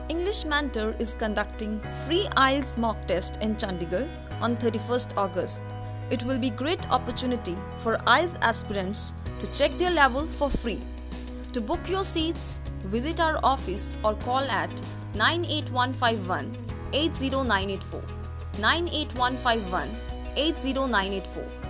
English Mentor is conducting free IELTS mock test in Chandigarh on 31st August. It will be great opportunity for IELTS aspirants to check their level for free. To book your seats, visit our office or call at 98151 80984, 98151 80984.